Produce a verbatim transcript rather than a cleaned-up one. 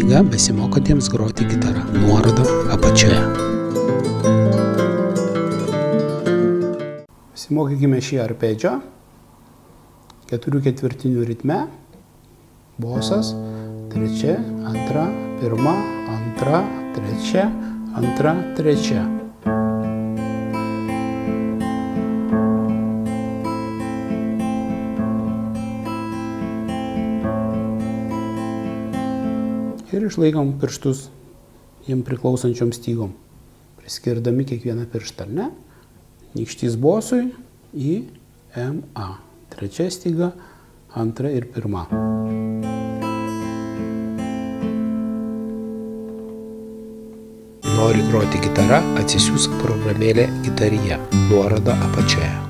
styga besimokantiems groti gitarą. Nuoroda apačioje. Pasimokykime šį arpedžio. Keturių ketvirtinių ritme. Bosas. Trečia, antra, pirma, antra, trečia, antra, trečia. Ir išlaikom pirštus jiem priklausančiom stygom, priskirdami kiekvieną pirštą, ar ne? Nykštys bosui į M A. Trečia styga, antra ir pirma. Nori groti gitarą, atsisiųsk programėlę Gitarija. Nuoroda apačioje.